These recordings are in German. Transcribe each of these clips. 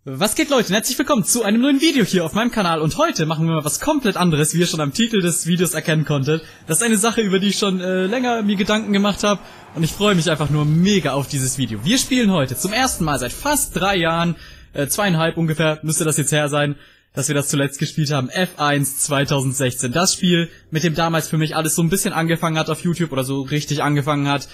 Was geht, Leute? Herzlich willkommen zu einem neuen Video hier auf meinem Kanal und heute machen wir mal was komplett anderes, wie ihr schon am Titel des Videos erkennen konntet. Das ist eine Sache, über die ich schon länger mir Gedanken gemacht habe und ich freue mich einfach nur mega auf dieses Video. Wir spielen heute zum ersten Mal seit fast 3 Jahren, 2,5 ungefähr müsste das jetzt her sein, dass wir das zuletzt gespielt haben, F1 2016. Das Spiel, mit dem damals für mich alles so ein bisschen angefangen hat auf YouTube oder so richtig angefangen hat.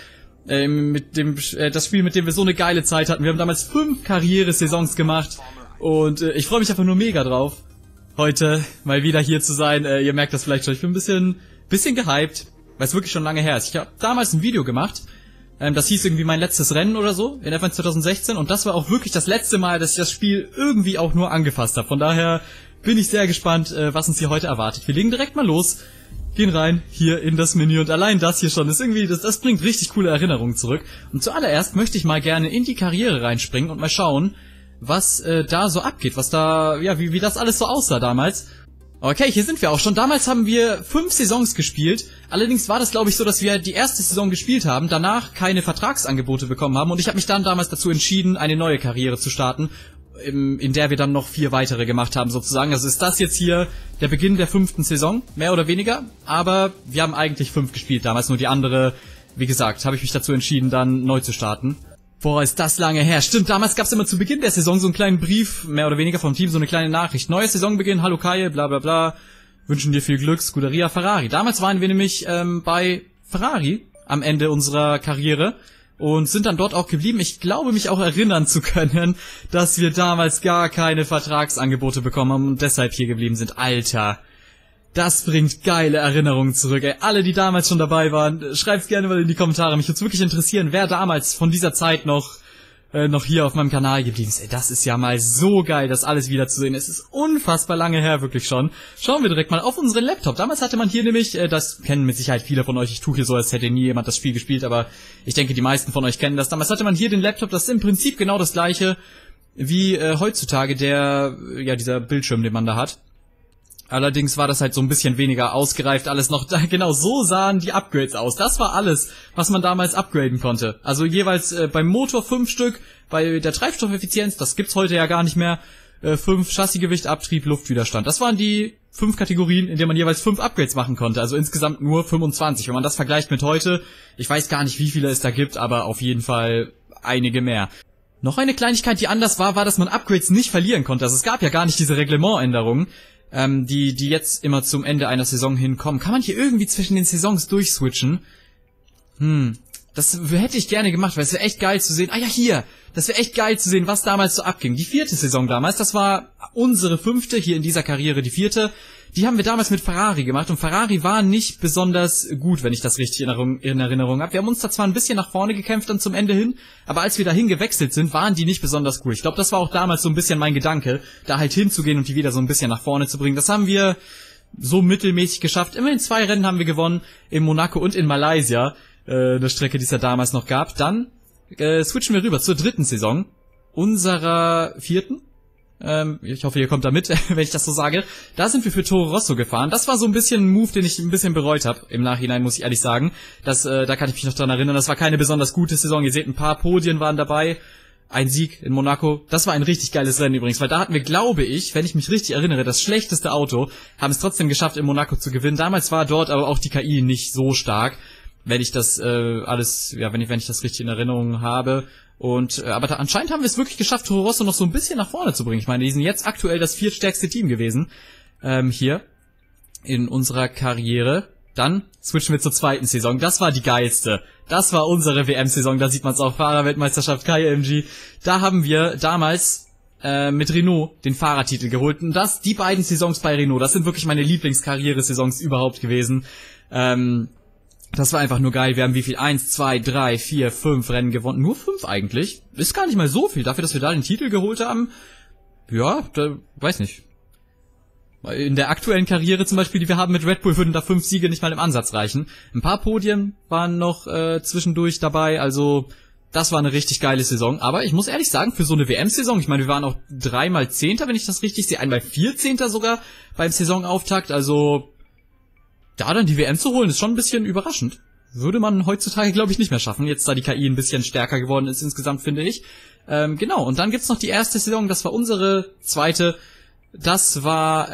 Das Spiel, mit dem wir so eine geile Zeit hatten. Wir haben damals 5 Karrieresaisons gemacht und ich freue mich einfach nur mega drauf, heute mal wieder hier zu sein. Ihr merkt das vielleicht schon, ich bin ein bisschen gehypt, weil es wirklich schon lange her ist. Ich habe damals ein Video gemacht, das hieß irgendwie mein letztes Rennen oder so, in F1 2016 und das war auch wirklich das letzte Mal, dass ich das Spiel irgendwie auch nur angefasst habe. Von daher bin ich sehr gespannt, was uns hier heute erwartet. Wir legen direkt mal los. Gehen rein, hier in das Menü und allein das hier schon ist irgendwie, das bringt richtig coole Erinnerungen zurück. Und zuallererst möchte ich mal gerne in die Karriere reinspringen und mal schauen, was da so abgeht, was da, ja, wie das alles so aussah damals. Okay, hier sind wir auch schon. Damals haben wir 5 Saisons gespielt. Allerdings war das, glaube ich, so, dass wir die erste Saison gespielt haben, danach keine Vertragsangebote bekommen haben und ich habe mich dann damals dazu entschieden, eine neue Karriere zu starten, in der wir dann noch 4 weitere gemacht haben sozusagen. Also ist das jetzt hier der Beginn der 5. Saison, mehr oder weniger. Aber wir haben eigentlich 5 gespielt damals, nur die andere, wie gesagt, habe ich mich dazu entschieden, dann neu zu starten. Boah, ist das lange her. Stimmt, damals gab es immer zu Beginn der Saison so einen kleinen Brief, mehr oder weniger vom Team, so eine kleine Nachricht. Neuer Saisonbeginn, hallo Kai, bla bla bla, wünschen dir viel Glück, Scuderia Ferrari. Damals waren wir nämlich bei Ferrari am Ende unserer Karriere. Und sind dann dort auch geblieben. Ich glaube, mich auch erinnern zu können, dass wir damals gar keine Vertragsangebote bekommen haben und deshalb hier geblieben sind. Alter, das bringt geile Erinnerungen zurück. Ey, alle, die damals schon dabei waren, schreibt's gerne mal in die Kommentare. Mich würde es wirklich interessieren, wer damals von dieser Zeit noch hier auf meinem Kanal geblieben ist. Ey, das ist ja mal so geil, das alles wiederzusehen. Es ist unfassbar lange her, wirklich schon. Schauen wir direkt mal auf unseren Laptop. Damals hatte man hier nämlich, das kennen mit Sicherheit viele von euch, ich tue hier so, als hätte nie jemand das Spiel gespielt, aber ich denke, die meisten von euch kennen das. Damals hatte man hier den Laptop, das ist im Prinzip genau das gleiche wie heutzutage dieser Bildschirm, den man da hat. Allerdings war das halt so ein bisschen weniger ausgereift, alles noch da. Genau, so sahen die Upgrades aus. Das war alles, was man damals upgraden konnte. Also jeweils beim Motor 5 Stück, bei der Treibstoffeffizienz, das gibt's heute ja gar nicht mehr, 5 Chassisgewicht, Abtrieb, Luftwiderstand. Das waren die 5 Kategorien, in denen man jeweils 5 Upgrades machen konnte. Also insgesamt nur 25. Wenn man das vergleicht mit heute, ich weiß gar nicht, wie viele es da gibt, aber auf jeden Fall einige mehr. Noch eine Kleinigkeit, die anders war, dass man Upgrades nicht verlieren konnte. Also es gab ja gar nicht diese Reglementänderungen. Die jetzt immer zum Ende einer Saison hinkommen. Kann man hier irgendwie zwischen den Saisons durchswitchen? Das hätte ich gerne gemacht, weil es wäre echt geil zu sehen. Ah ja, hier! Das wäre echt geil zu sehen, was damals so abging. Die 4. Saison damals, das war unsere 5. hier in dieser Karriere, die 4. Die haben wir damals mit Ferrari gemacht und Ferrari war nicht besonders gut, wenn ich das richtig in Erinnerung habe. Wir haben uns da zwar ein bisschen nach vorne gekämpft dann zum Ende hin, aber als wir dahin gewechselt sind, waren die nicht besonders gut. Ich glaube, das war auch damals so ein bisschen mein Gedanke, da halt hinzugehen und die wieder so ein bisschen nach vorne zu bringen. Das haben wir so mittelmäßig geschafft. Immerhin 2 Rennen haben wir gewonnen, in Monaco und in Malaysia, eine Strecke, die es ja damals noch gab. Dann switchen wir rüber zur 3. Saison, unserer 4. Ich hoffe, ihr kommt da mit, wenn ich das so sage. Da sind wir für Toro Rosso gefahren. Das war so ein bisschen ein Move, den ich ein bisschen bereut habe. Im Nachhinein muss ich ehrlich sagen. Da kann ich mich noch dran erinnern. Das war keine besonders gute Saison. Ihr seht, ein paar Podien waren dabei. Ein Sieg in Monaco. Das war ein richtig geiles Rennen übrigens, weil da hatten wir, glaube ich, wenn ich mich richtig erinnere, das schlechteste Auto. Haben es trotzdem geschafft, in Monaco zu gewinnen. Damals war dort aber auch die KI nicht so stark, wenn ich das wenn ich das richtig in Erinnerung habe. Aber anscheinend haben wir es wirklich geschafft, Toro Rosso noch so ein bisschen nach vorne zu bringen. Ich meine, die sind jetzt aktuell das 4. stärkste Team gewesen, hier in unserer Karriere. Dann switchen wir zur 2. Saison. Das war die geilste. Das war unsere WM-Saison. Da sieht man es auch, Fahrerweltmeisterschaft KMG. Da haben wir damals mit Renault den Fahrertitel geholt. Und die beiden Saisons bei Renault, das sind wirklich meine Lieblingskarriere-Saisons überhaupt gewesen. Das war einfach nur geil. Wir haben wie viel? 1, 2, 3, 4, 5 Rennen gewonnen. Nur 5 eigentlich. Ist gar nicht mal so viel. Dafür, dass wir da den Titel geholt haben. Ja, weiß nicht. In der aktuellen Karriere zum Beispiel, die wir haben mit Red Bull, würden da 5 Siege nicht mal im Ansatz reichen. Ein paar Podien waren noch zwischendurch dabei. Also, das war eine richtig geile Saison. Aber ich muss ehrlich sagen, für so eine WM-Saison, ich meine, wir waren auch 3-mal Zehnter, wenn ich das richtig sehe. Einmal 14. sogar beim Saisonauftakt. Also, da dann die WM zu holen, ist schon ein bisschen überraschend. Würde man heutzutage, glaube ich, nicht mehr schaffen. Jetzt, da die KI ein bisschen stärker geworden ist insgesamt, finde ich. Genau, und dann gibt's noch die erste Saison, das war unsere zweite. Das war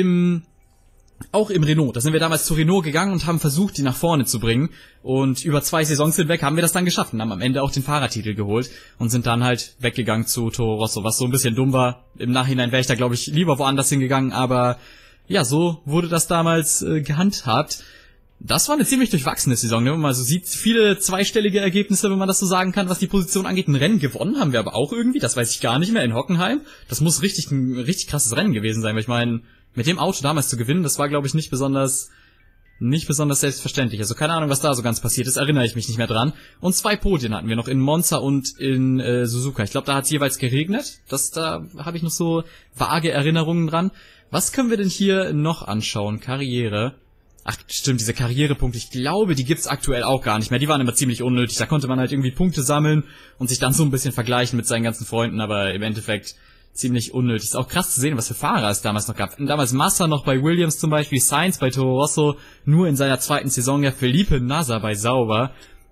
auch im Renault. Da sind wir damals zu Renault gegangen und haben versucht, die nach vorne zu bringen. Und über 2 Saisons hinweg haben wir das dann geschafft und haben am Ende auch den Fahrertitel geholt und sind dann halt weggegangen zu Toro Rosso, was so ein bisschen dumm war. Im Nachhinein wäre ich da, glaube ich, lieber woanders hingegangen, aber ja, so wurde das damals gehandhabt. Das war eine ziemlich durchwachsene Saison, ne? Wenn man so sieht, viele zweistellige Ergebnisse, wenn man das so sagen kann, was die Position angeht. Ein Rennen gewonnen haben wir aber auch irgendwie, das weiß ich gar nicht mehr, in Hockenheim. Das muss ein richtig krasses Rennen gewesen sein, weil ich meine, mit dem Auto damals zu gewinnen, das war, glaube ich, nicht besonders selbstverständlich. Also keine Ahnung, was da so ganz passiert ist, erinnere ich mich nicht mehr dran. Und 2 Podien hatten wir noch in Monza und in Suzuka. Ich glaube, da hat es jeweils geregnet. Da habe ich noch so vage Erinnerungen dran. Was können wir denn hier noch anschauen? Karriere. Ach, stimmt, diese Karrierepunkte, ich glaube, die gibt's aktuell auch gar nicht mehr. Die waren immer ziemlich unnötig. Da konnte man halt irgendwie Punkte sammeln und sich dann so ein bisschen vergleichen mit seinen ganzen Freunden, aber im Endeffekt ziemlich unnötig. Ist auch krass zu sehen, was für Fahrer es damals noch gab. Damals Massa noch bei Williams zum Beispiel, Sainz bei Toro Rosso, nur in seiner zweiten Saison ja Felipe Nasr bei Sauber.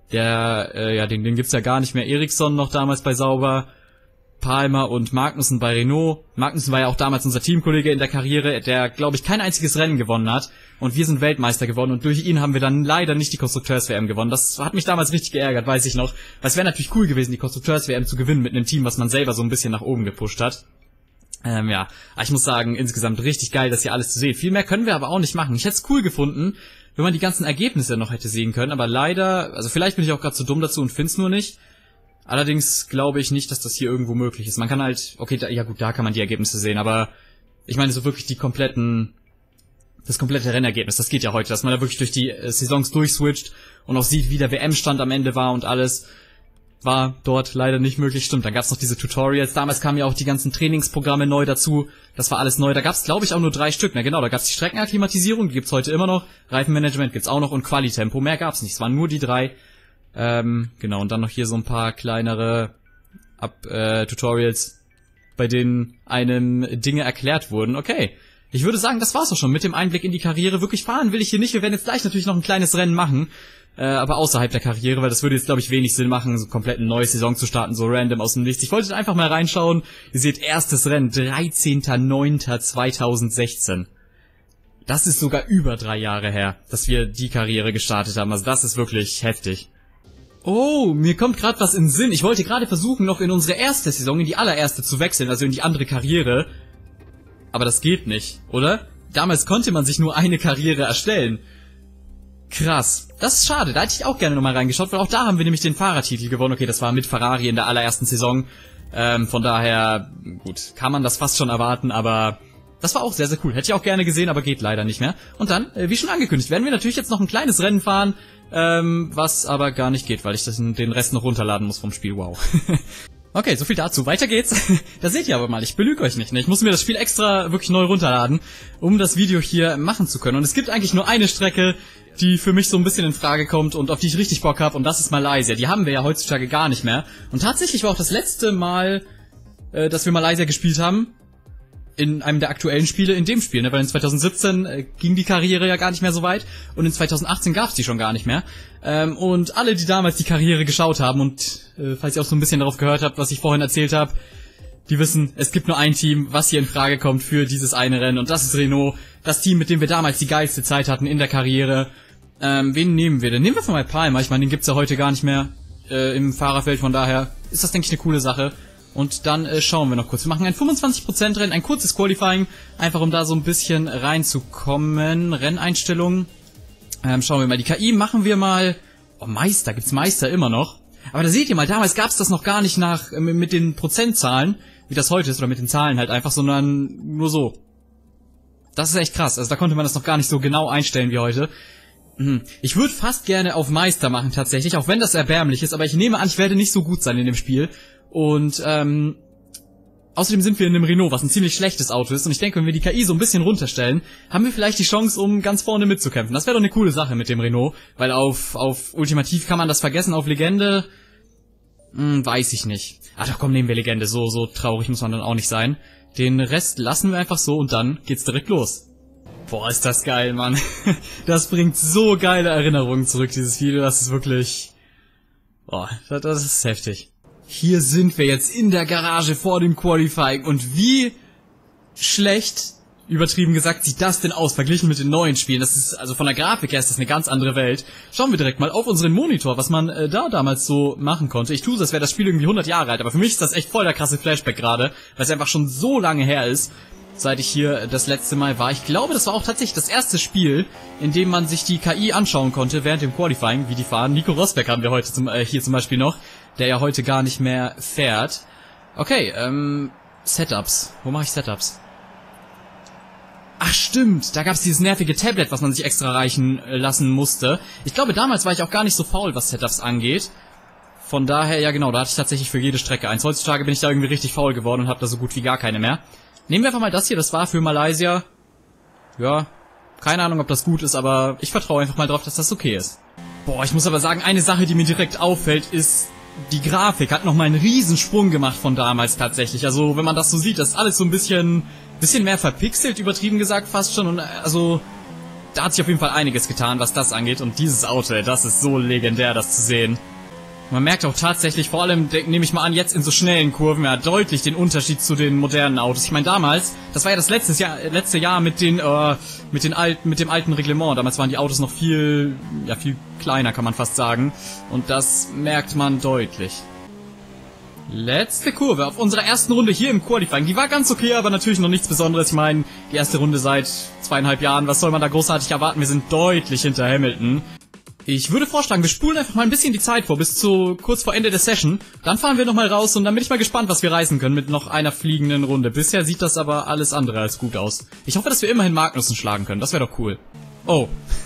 Den gibt's ja gar nicht mehr. Ericsson noch damals bei Sauber. Palmer und Magnussen bei Renault. Magnussen war ja auch damals unser Teamkollege in der Karriere, der, glaube ich, kein einziges Rennen gewonnen hat. Und wir sind Weltmeister geworden und durch ihn haben wir dann leider nicht die Konstrukteurs-WM gewonnen. Das hat mich damals richtig geärgert, weiß ich noch. Weil es wäre natürlich cool gewesen, die Konstrukteurs-WM zu gewinnen mit einem Team, was man selber so ein bisschen nach oben gepusht hat. Aber ich muss sagen, insgesamt richtig geil, das hier alles zu sehen. Viel mehr können wir aber auch nicht machen. Ich hätte es cool gefunden, wenn man die ganzen Ergebnisse noch hätte sehen können. Aber leider, also vielleicht bin ich auch gerade zu dumm dazu und find's nur nicht. Allerdings glaube ich nicht, dass das hier irgendwo möglich ist. Man kann halt, okay, da kann man die Ergebnisse sehen, aber ich meine so wirklich das komplette Rennergebnis, das geht ja heute, dass man da wirklich durch die Saisons durchswitcht und auch sieht, wie der WM-Stand am Ende war und alles. War dort leider nicht möglich, stimmt. Dann gab's noch diese Tutorials, damals kamen ja auch die ganzen Trainingsprogramme neu dazu, das war alles neu. Da gab's, glaube ich, auch nur 3 Stück, na genau, da gab's die Streckenakklimatisierung, die gibt's heute immer noch, Reifenmanagement gibt's auch noch und Qualitempo, mehr gab's nicht, es waren nur die 3. Genau, und dann noch hier so ein paar kleinere Tutorials, bei denen einem Dinge erklärt wurden. Okay, ich würde sagen, das war's auch schon mit dem Einblick in die Karriere. Wirklich fahren will ich hier nicht, wir werden jetzt gleich natürlich noch ein kleines Rennen machen, aber außerhalb der Karriere, weil das würde jetzt, glaube ich, wenig Sinn machen, so komplett eine neue Saison zu starten, so random aus dem Nichts. Ich wollte einfach mal reinschauen. Ihr seht, erstes Rennen, 13.09.2016. Das ist sogar über 3 Jahre her, dass wir die Karriere gestartet haben. Also das ist wirklich heftig. Oh, mir kommt gerade was in den Sinn. Ich wollte gerade versuchen, noch in unsere erste Saison, in die allererste zu wechseln, also in die andere Karriere. Aber das geht nicht, oder? Damals konnte man sich nur eine Karriere erstellen. Krass. Das ist schade, da hätte ich auch gerne nochmal reingeschaut, weil auch da haben wir nämlich den Fahrertitel gewonnen. Okay, das war mit Ferrari in der allerersten Saison. Von daher, gut, kann man das fast schon erwarten, aber das war auch sehr, sehr cool. Hätte ich auch gerne gesehen, aber geht leider nicht mehr. Und dann, wie schon angekündigt, werden wir natürlich jetzt noch ein kleines Rennen fahren, was aber gar nicht geht, weil ich den Rest noch runterladen muss vom Spiel. Wow. Okay, so viel dazu. Weiter geht's. Da seht ihr aber mal, ich belüge euch nicht, ne? Ich muss mir das Spiel extra wirklich neu runterladen, um das Video hier machen zu können. Und es gibt eigentlich nur eine Strecke, die für mich so ein bisschen in Frage kommt und auf die ich richtig Bock habe, und das ist Malaysia. Die haben wir ja heutzutage gar nicht mehr. Und tatsächlich war auch das letzte Mal, dass wir Malaysia gespielt haben, in einem der aktuellen Spiele, in dem Spiel, ne? Weil in 2017 ging die Karriere ja gar nicht mehr so weit und in 2018 gab's die schon gar nicht mehr. Und alle, die damals die Karriere geschaut haben und falls ihr auch so ein bisschen darauf gehört habt, was ich vorhin erzählt habe, die wissen, es gibt nur ein Team, was hier in Frage kommt für dieses eine Rennen, und das ist Renault, das Team, mit dem wir damals die geilste Zeit hatten in der Karriere. Wen nehmen wir denn? Nehmen wir von mal Palmer, ich meine, den gibt's ja heute gar nicht mehr im Fahrerfeld, von daher ist das, denke ich, eine coole Sache. Und dann schauen wir noch kurz. Wir machen ein 25% Rennen, ein kurzes Qualifying, einfach um da so ein bisschen reinzukommen. Renneinstellungen. Schauen wir mal, die KI machen wir mal. Oh, Meister, gibt's Meister immer noch. Aber da seht ihr mal, damals gab's das noch gar nicht mit den Prozentzahlen, wie das heute ist, oder mit den Zahlen halt einfach, sondern nur so. Das ist echt krass, also da konnte man das noch gar nicht so genau einstellen wie heute. Ich würde fast gerne auf Meister machen tatsächlich, auch wenn das erbärmlich ist, aber ich nehme an, ich werde nicht so gut sein in dem Spiel. Und außerdem sind wir in einem Renault, was ein ziemlich schlechtes Auto ist. Und ich denke, wenn wir die KI so ein bisschen runterstellen, haben wir vielleicht die Chance, um ganz vorne mitzukämpfen. Das wäre doch eine coole Sache mit dem Renault. Weil auf Ultimativ kann man das vergessen, auf Legende weiß ich nicht. Ach doch, komm, nehmen wir Legende. So traurig muss man dann auch nicht sein. Den Rest lassen wir einfach so und dann geht's direkt los. Boah, ist das geil, Mann. Das bringt so geile Erinnerungen zurück, dieses Video. Das ist wirklich... Boah, das ist heftig. Hier sind wir jetzt in der Garage vor dem Qualifying und wie schlecht, übertrieben gesagt, sieht das denn aus, verglichen mit den neuen Spielen. Das ist, also von der Grafik her ist das eine ganz andere Welt. Schauen wir direkt mal auf unseren Monitor, was man da damals so machen konnte. Ich tue so, als wäre das Spiel irgendwie 100 Jahre alt, aber für mich ist das echt voll der krasse Flashback gerade, weil es einfach schon so lange her ist, seit ich hier das letzte Mal war. Ich glaube, das war auch tatsächlich das erste Spiel, in dem man sich die KI anschauen konnte während dem Qualifying, wie die fahren. Nico Rosberg haben wir heute hier zum Beispiel noch, der ja heute gar nicht mehr fährt. Okay, Setups. Wo mache ich Setups? Ach stimmt, da gab's dieses nervige Tablet, was man sich extra reichen lassen musste. Ich glaube, damals war ich auch gar nicht so faul, was Setups angeht. Von daher, ja genau, da hatte ich tatsächlich für jede Strecke eins. Heutzutage bin ich da irgendwie richtig faul geworden und habe da so gut wie gar keine mehr. Nehmen wir einfach mal das hier, das war für Malaysia. Ja, keine Ahnung, ob das gut ist, aber ich vertraue einfach mal drauf, dass das okay ist. Boah, ich muss aber sagen, eine Sache, die mir direkt auffällt, ist, die Grafik hat nochmal einen Riesensprung gemacht von damals tatsächlich. Also, wenn man das so sieht, das ist alles so ein bisschen mehr verpixelt, übertrieben gesagt fast schon. Und also, da hat sich auf jeden Fall einiges getan, was das angeht. Und dieses Auto, das ist so legendär, das zu sehen. Man merkt auch tatsächlich, vor allem, nehme ich mal an, jetzt in so schnellen Kurven, ja, deutlich den Unterschied zu den modernen Autos. Ich meine, damals, das war ja das letzte Jahr mit dem alten Reglement. Damals waren die Autos noch viel kleiner, kann man fast sagen. Und das merkt man deutlich. Letzte Kurve auf unserer ersten Runde hier im Qualifying. Die war ganz okay, aber natürlich noch nichts Besonderes. Ich meine, die erste Runde seit 2,5 Jahren. Was soll man da großartig erwarten? Wir sind deutlich hinter Hamilton. Ich würde vorschlagen, wir spulen einfach mal ein bisschen die Zeit vor, bis zu kurz vor Ende der Session. Dann fahren wir nochmal raus und dann bin ich mal gespannt, was wir reißen können mit noch einer fliegenden Runde. Bisher sieht das aber alles andere als gut aus. Ich hoffe, dass wir immerhin Magnussen schlagen können. Das wäre doch cool. Oh.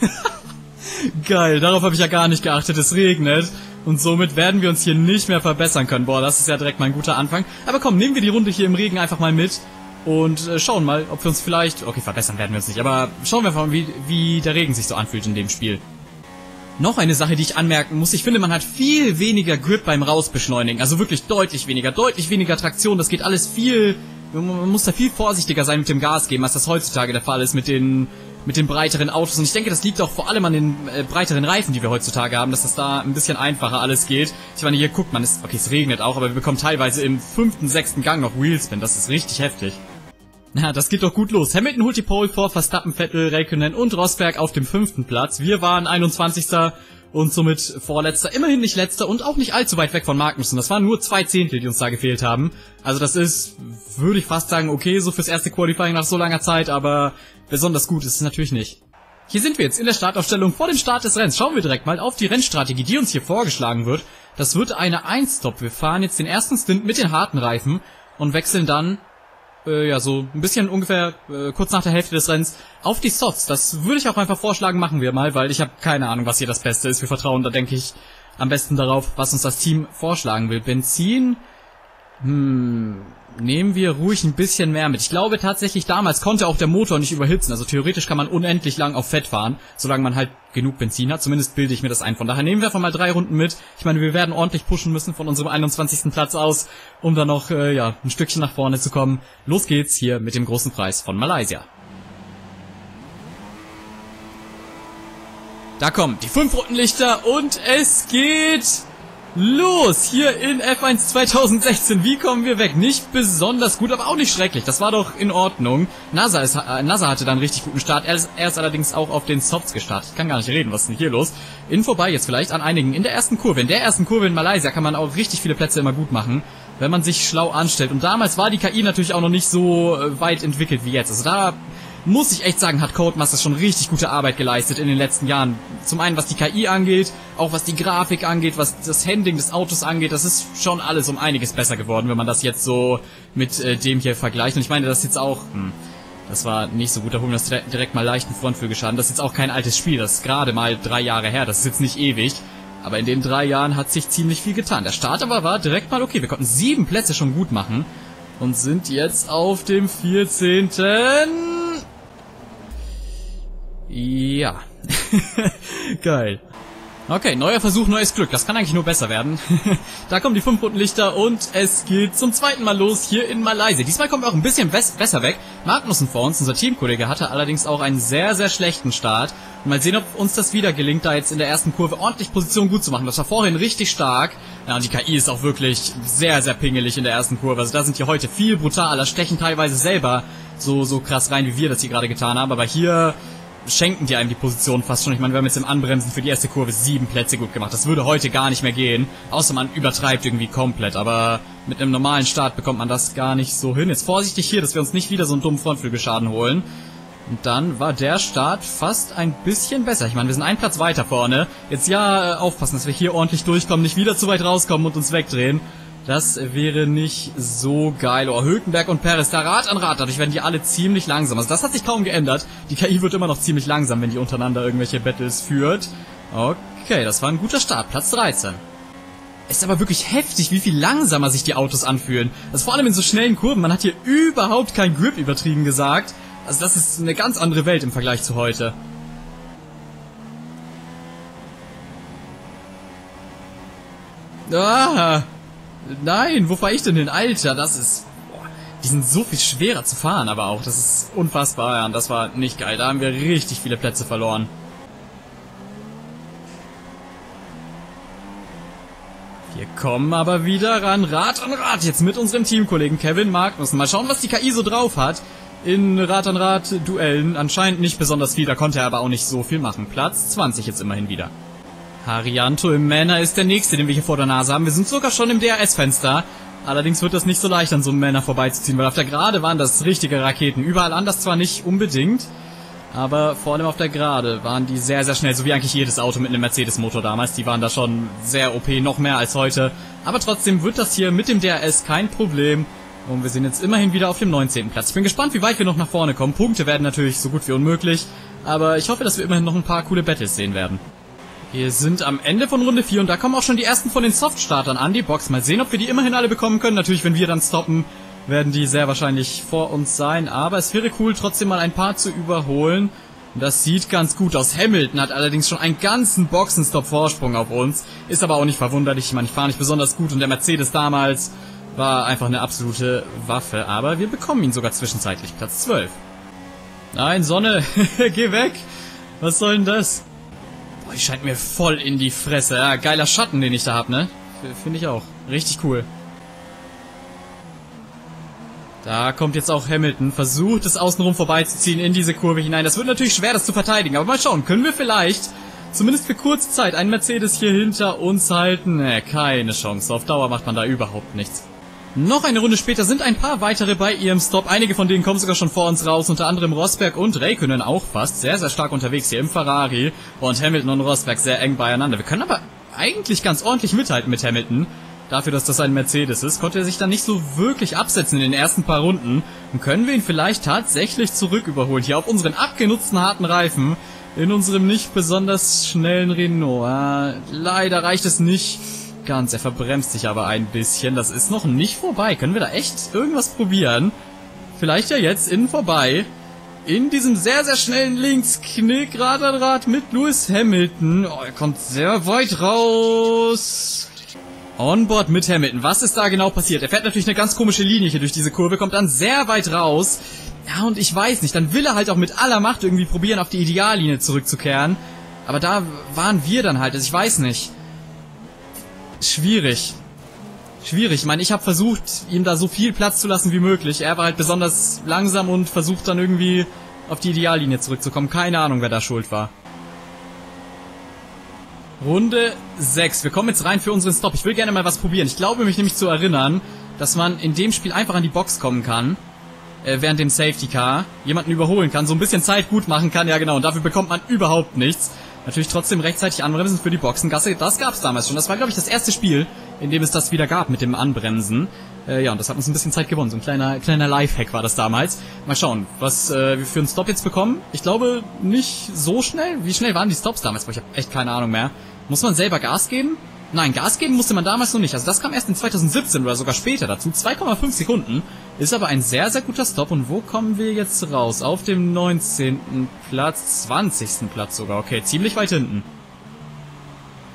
Geil, darauf habe ich ja gar nicht geachtet. Es regnet und somit werden wir uns hier nicht mehr verbessern können. Boah, das ist ja direkt mal ein guter Anfang. Aber komm, nehmen wir die Runde hier im Regen einfach mal mit und schauen mal, ob wir uns vielleicht... Okay, verbessern werden wir uns nicht, aber schauen wir einfach mal, wie der Regen sich so anfühlt in dem Spiel. Noch eine Sache, die ich anmerken muss, ich finde, man hat viel weniger Grip beim Rausbeschleunigen, also wirklich deutlich weniger Traktion, das geht alles man muss da viel vorsichtiger sein mit dem Gas geben, als das heutzutage der Fall ist mit den breiteren Autos. Und ich denke, das liegt auch vor allem an den breiteren Reifen, die wir heutzutage haben, dass das da ein bisschen einfacher alles geht. Ich meine, hier guckt man, okay, es regnet auch, aber wir bekommen teilweise im 5., 6. Gang noch Wheelspin, das ist richtig heftig. Na, das geht doch gut los. Hamilton holt die Pole vor Verstappen, Vettel, Räikkönen und Rosberg auf dem 5. Platz. Wir waren 21. und somit Vorletzter. Immerhin nicht Letzter und auch nicht allzu weit weg von Magnussen. Das waren nur 2 Zehntel, die uns da gefehlt haben. Also das ist, würde ich fast sagen, okay, so fürs erste Qualifying nach so langer Zeit, aber besonders gut ist es natürlich nicht. Hier sind wir jetzt in der Startaufstellung vor dem Start des Rennens. Schauen wir direkt mal auf die Rennstrategie, die uns hier vorgeschlagen wird. Das wird eine 1-Stop. Wir fahren jetzt den ersten Stint mit den harten Reifen und wechseln dann ja, so ein bisschen ungefähr kurz nach der Hälfte des Rennens auf die Softs. Das würde ich auch einfach vorschlagen, machen wir mal, weil ich habe keine Ahnung, was hier das Beste ist. Wir vertrauen da, denke ich, am besten darauf, was uns das Team vorschlagen will. Benzin, nehmen wir ruhig ein bisschen mehr mit. Ich glaube tatsächlich, damals konnte auch der Motor nicht überhitzen. Also theoretisch kann man unendlich lang auf Fett fahren, solange man halt genug Benzin hat. Zumindest bilde ich mir das ein. Von daher nehmen wir einfach mal 3 Runden mit. Ich meine, wir werden ordentlich pushen müssen von unserem 21. Platz aus, um dann noch ein Stückchen nach vorne zu kommen. Los geht's hier mit dem großen Preis von Malaysia. Da kommen die 5 roten Lichter und es geht los, hier in F1 2016. Wie kommen wir weg? Nicht besonders gut, aber auch nicht schrecklich. Das war doch in Ordnung. NASA hatte dann einen richtig guten Start. Er ist allerdings auch auf den Softs gestartet. Ich kann gar nicht reden, was ist denn hier los? Vorbei jetzt vielleicht an einigen in der ersten Kurve. In der ersten Kurve in Malaysia kann man auch richtig viele Plätze immer gut machen, wenn man sich schlau anstellt. Und damals war die KI natürlich auch noch nicht so weit entwickelt wie jetzt. Also da muss ich echt sagen, hat Codemasters schon richtig gute Arbeit geleistet in den letzten Jahren. Zum einen, was die KI angeht, auch was die Grafik angeht, was das Handling des Autos angeht. Das ist schon alles um einiges besser geworden, wenn man das jetzt so mit dem hier vergleicht. Und ich meine, das ist jetzt auch... das war nicht so gut, da holen wir das direkt mal leichten Frontflügelgeschaden. Das ist jetzt auch kein altes Spiel, das ist gerade mal 3 Jahre her. Das ist jetzt nicht ewig. Aber in den 3 Jahren hat sich ziemlich viel getan. Der Start aber war direkt mal okay. Wir konnten 7 Plätze schon gut machen. Und sind jetzt auf dem 14. Ja. Geil. Okay, neuer Versuch, neues Glück. Das kann eigentlich nur besser werden. Da kommen die 5 roten Lichter und es geht zum zweiten Mal los hier in Malaysia. Diesmal kommen wir auch ein bisschen besser weg. Magnussen vor uns, unser Teamkollege, hatte allerdings auch einen sehr, sehr schlechten Start. Und mal sehen, ob uns das wieder gelingt, da jetzt in der ersten Kurve ordentlich Position gut zu machen. Das war vorhin richtig stark. Ja, und die KI ist auch wirklich sehr, sehr pingelig in der ersten Kurve. Also da sind die heute viel brutaler, stechen teilweise selber so krass rein, wie wir das hier gerade getan haben. Aber hier schenken die einem die Position fast schon. Ich meine, wir haben jetzt im Anbremsen für die erste Kurve 7 Plätze gut gemacht. Das würde heute gar nicht mehr gehen. Außer man übertreibt irgendwie komplett. Aber mit einem normalen Start bekommt man das gar nicht so hin. Jetzt vorsichtig hier, dass wir uns nicht wieder so einen dummen Frontflügelschaden holen. Und dann war der Start fast ein bisschen besser. Ich meine, wir sind einen Platz weiter vorne. Jetzt ja aufpassen, dass wir hier ordentlich durchkommen, nicht wieder zu weit rauskommen und uns wegdrehen. Das wäre nicht so geil. Oh, Hülkenberg und Perez, da Rad an Rad. Dadurch werden die alle ziemlich langsam. Also das hat sich kaum geändert. Die KI wird immer noch ziemlich langsam, wenn die untereinander irgendwelche Battles führt. Okay, das war ein guter Start. Platz 13. Ist aber wirklich heftig, wie viel langsamer sich die Autos anfühlen. Das vor allem in so schnellen Kurven. Man hat hier überhaupt kein Grip, übertrieben gesagt. Also das ist eine ganz andere Welt im Vergleich zu heute. Ah, nein, wo fahre ich denn hin? Alter, das ist... Boah, die sind so viel schwerer zu fahren, aber auch. Das ist unfassbar, ja, und das war nicht geil. Da haben wir richtig viele Plätze verloren. Wir kommen aber wieder ran. Rad an Rad jetzt mit unserem Teamkollegen Kevin Magnussen. Mal schauen, was die KI so drauf hat. In Rad-an-Rad-Duellen anscheinend nicht besonders viel, da konnte er aber auch nicht so viel machen. Platz 20 jetzt immerhin wieder. Haryanto im Männer ist der nächste, den wir hier vor der Nase haben. Wir sind sogar schon im DRS-Fenster. Allerdings wird das nicht so leicht, an so einem Männer vorbeizuziehen, weil auf der Gerade waren das richtige Raketen. Überall anders zwar nicht unbedingt, aber vor allem auf der Gerade waren die sehr, sehr schnell, so wie eigentlich jedes Auto mit einem Mercedes-Motor damals. Die waren da schon sehr OP, noch mehr als heute. Aber trotzdem wird das hier mit dem DRS kein Problem. Und wir sind jetzt immerhin wieder auf dem 19. Platz. Ich bin gespannt, wie weit wir noch nach vorne kommen. Punkte werden natürlich so gut wie unmöglich. Aber ich hoffe, dass wir immerhin noch ein paar coole Battles sehen werden. Wir sind am Ende von Runde 4 und da kommen auch schon die ersten von den Soft-Startern an die Box. Mal sehen, ob wir die immerhin alle bekommen können. Natürlich, wenn wir dann stoppen, werden die sehr wahrscheinlich vor uns sein. Aber es wäre cool, trotzdem mal ein paar zu überholen. Und das sieht ganz gut aus. Hamilton hat allerdings schon einen ganzen Boxenstopp-Vorsprung auf uns. Ist aber auch nicht verwunderlich. Ich meine, ich fahre nicht besonders gut und der Mercedes damals war einfach eine absolute Waffe. Aber wir bekommen ihn sogar zwischenzeitlich. Platz 12. Nein, Sonne, geh weg. Was soll denn das? Boah, die scheint mir voll in die Fresse. Ja, geiler Schatten, den ich da hab, ne? Finde ich auch. Richtig cool. Da kommt jetzt auch Hamilton, versucht es außenrum vorbeizuziehen in diese Kurve hinein. Das wird natürlich schwer, das zu verteidigen. Aber mal schauen, können wir vielleicht, zumindest für kurze Zeit, einen Mercedes hier hinter uns halten? Ne, keine Chance. Auf Dauer macht man da überhaupt nichts. Noch eine Runde später sind ein paar weitere bei ihrem Stop. Einige von denen kommen sogar schon vor uns raus. Unter anderem Rosberg und Räikkönen auch fast. Sehr, sehr stark unterwegs hier im Ferrari. Und Hamilton und Rosberg sehr eng beieinander. Wir können aber eigentlich ganz ordentlich mithalten mit Hamilton. Dafür, dass das ein Mercedes ist, konnte er sich dann nicht so wirklich absetzen in den ersten paar Runden. Und können wir ihn vielleicht tatsächlich zurück überholen. Hier auf unseren abgenutzten harten Reifen. In unserem nicht besonders schnellen Renault. Leider reicht es nicht ganz. Er verbremst sich aber ein bisschen. Das ist noch nicht vorbei. Können wir da echt irgendwas probieren? Vielleicht ja jetzt innen vorbei. In diesem sehr, sehr schnellen Linksknick. Rad an Rad mit Lewis Hamilton. Oh, er kommt sehr weit raus. Onboard mit Hamilton. Was ist da genau passiert? Er fährt natürlich eine ganz komische Linie hier durch diese Kurve. Kommt dann sehr weit raus. Ja, und ich weiß nicht. Dann will er halt auch mit aller Macht irgendwie probieren, auf die Ideallinie zurückzukehren. Aber da waren wir dann halt. Also ich weiß nicht. Schwierig. Ich meine, ich habe versucht, ihm da so viel Platz zu lassen wie möglich. Er war halt besonders langsam und versucht dann irgendwie auf die Ideallinie zurückzukommen. Keine Ahnung, wer da schuld war. Runde 6. Wir kommen jetzt rein für unseren Stop. Ich will gerne mal was probieren. Ich glaube mich nämlich zu erinnern, dass man in dem Spiel einfach an die Box kommen kann. Während dem Safety Car. Jemanden überholen kann, so ein bisschen Zeit gut machen kann. Ja genau, und dafür bekommt man überhaupt nichts. Natürlich trotzdem rechtzeitig anbremsen für die Boxengasse. Das gab es damals schon. Das war, glaube ich, das erste Spiel, in dem es das wieder gab mit dem Anbremsen. Ja, und das hat uns ein bisschen Zeit gewonnen. So ein kleiner Lifehack war das damals. Mal schauen, was wir für einen Stop jetzt bekommen. Ich glaube, nicht so schnell. Wie schnell waren die Stops damals? Ich habe echt keine Ahnung mehr. Muss man selber Gas geben? Nein, Gas geben musste man damals noch nicht. Also das kam erst in 2017 oder sogar später dazu. 2,5 Sekunden. Ist aber ein sehr, sehr guter Stop. Und wo kommen wir jetzt raus? Auf dem 19. Platz, 20. Platz sogar. Okay, ziemlich weit hinten.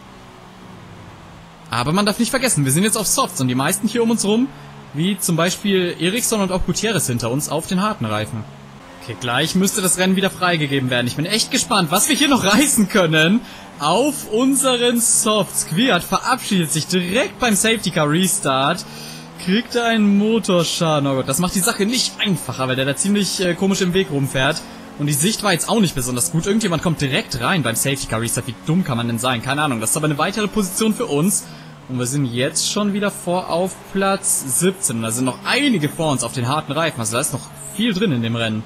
Aber man darf nicht vergessen, wir sind jetzt auf Softs und die meisten hier um uns rum, wie zum Beispiel Ericsson und auch Gutierrez hinter uns, auf den harten Reifen. Okay, gleich müsste das Rennen wieder freigegeben werden. Ich bin echt gespannt, was wir hier noch reißen können auf unseren Softs. Kwiat verabschiedet sich direkt beim Safety Car Restart. Kriegt er einen Motorschaden. Oh Gott, das macht die Sache nicht einfacher, weil der da ziemlich komisch im Weg rumfährt. Und die Sicht war jetzt auch nicht besonders gut. Irgendjemand kommt direkt rein beim Safety Car Restart. Wie dumm kann man denn sein? Keine Ahnung. Das ist aber eine weitere Position für uns. Und wir sind jetzt schon wieder auf Platz 17. Und da sind noch einige vor uns auf den harten Reifen. Also da ist noch viel drin in dem Rennen.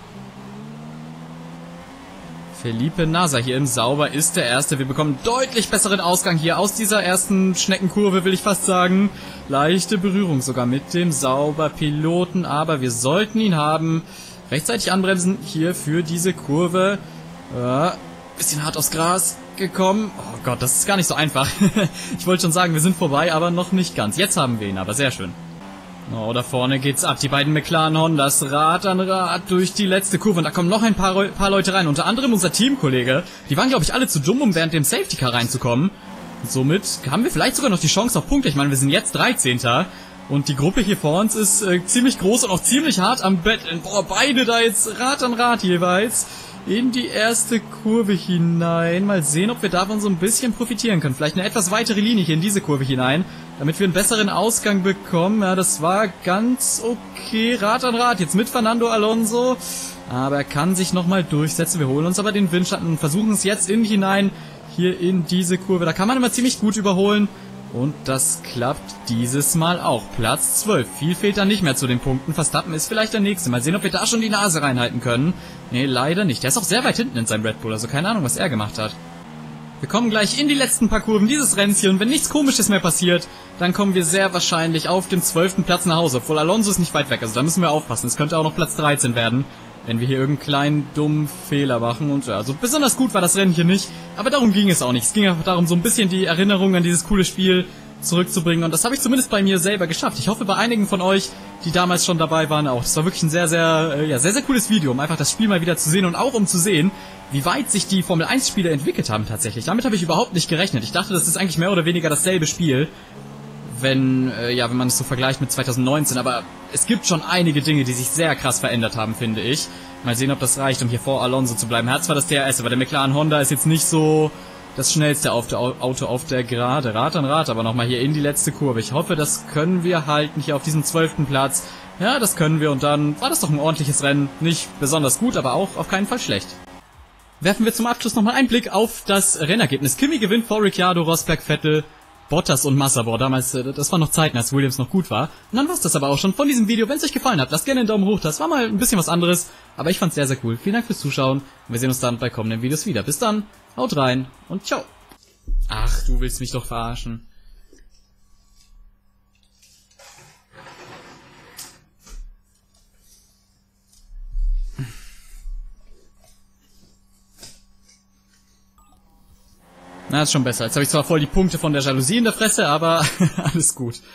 Felipe Nasr hier im Sauber ist der Erste. Wir bekommen deutlich besseren Ausgang hier aus dieser ersten Schneckenkurve, will ich fast sagen. Leichte Berührung sogar mit dem Sauber-Piloten, aber wir sollten ihn haben. Rechtzeitig anbremsen hier für diese Kurve. Bisschen hart aufs Gras gekommen. Oh Gott, das ist gar nicht so einfach. Ich wollte schon sagen, wir sind vorbei, aber noch nicht ganz. Jetzt haben wir ihn, aber sehr schön. Oh, da vorne geht's ab. Die beiden McLaren Hondas Rad an Rad durch die letzte Kurve. Und da kommen noch ein paar Leute rein. Unter anderem unser Teamkollege. Die waren, glaube ich, alle zu dumm, um während dem Safety Car reinzukommen. Und somit haben wir vielleicht sogar noch die Chance auf Punkte. Ich meine, wir sind jetzt 13. Und die Gruppe hier vor uns ist ziemlich groß und auch ziemlich hart am Betteln. Boah, beide da jetzt Rad an Rad jeweils in die erste Kurve hinein. Mal sehen, ob wir davon so ein bisschen profitieren können. Vielleicht eine etwas weitere Linie hier in diese Kurve hinein, damit wir einen besseren Ausgang bekommen. Ja, das war ganz okay. Rad an Rad jetzt mit Fernando Alonso. Aber er kann sich nochmal durchsetzen. Wir holen uns aber den Windschatten und versuchen es jetzt hinein hier in diese Kurve. Da kann man immer ziemlich gut überholen. Und das klappt dieses Mal auch. Platz 12. Viel fehlt dann nicht mehr zu den Punkten. Verstappen ist vielleicht der Nächste. Mal sehen, ob wir da schon die Nase reinhalten können. Nee, leider nicht. Der ist auch sehr weit hinten in seinem Red Bull. Also keine Ahnung, was er gemacht hat. Wir kommen gleich in die letzten paar Kurven dieses Rennens hier. Und wenn nichts Komisches mehr passiert, dann kommen wir sehr wahrscheinlich auf dem 12. Platz nach Hause. Obwohl Alonso ist nicht weit weg. Also da müssen wir aufpassen. Es könnte auch noch Platz 13 werden, wenn wir hier irgendeinen kleinen, dummen Fehler machen. Und ja, also besonders gut war das Rennen hier nicht. Aber darum ging es auch nicht. Es ging einfach darum, so ein bisschen die Erinnerung an dieses coole Spiel zurückzubringen. Und das habe ich zumindest bei mir selber geschafft. Ich hoffe, bei einigen von euch, die damals schon dabei waren, auch. Das war wirklich ein sehr, sehr cooles Video, um einfach das Spiel mal wieder zu sehen und auch um zu sehen, wie weit sich die Formel 1 Spiele entwickelt haben tatsächlich. Damit habe ich überhaupt nicht gerechnet. Ich dachte, das ist eigentlich mehr oder weniger dasselbe Spiel, wenn man es so vergleicht mit 2019. Aber es gibt schon einige Dinge, die sich sehr krass verändert haben, finde ich. Mal sehen, ob das reicht, um hier vor Alonso zu bleiben. Er hat zwar das DRS, aber der McLaren Honda ist jetzt nicht so das schnellste Auto auf der Gerade. Rad an Rad, aber nochmal hier in die letzte Kurve. Ich hoffe, das können wir halten hier auf diesem 12. Platz. Ja, das können wir und dann war das doch ein ordentliches Rennen. Nicht besonders gut, aber auch auf keinen Fall schlecht. Werfen wir zum Abschluss nochmal einen Blick auf das Rennergebnis. Kimi gewinnt vor Ricciardo, Rosberg, Vettel, Bottas und Massa. Boah, damals, das war noch Zeiten, als Williams noch gut war. Und dann war's das aber auch schon von diesem Video. Wenn es euch gefallen hat, lasst gerne einen Daumen hoch. Das war mal ein bisschen was anderes, aber ich fand's sehr, sehr cool. Vielen Dank fürs Zuschauen. Und wir sehen uns dann bei kommenden Videos wieder. Bis dann, haut rein und ciao. Ach, du willst mich doch verarschen. Na, ist schon besser. Jetzt habe ich zwar voll die Punkte von der Jalousie in der Fresse, aber alles gut.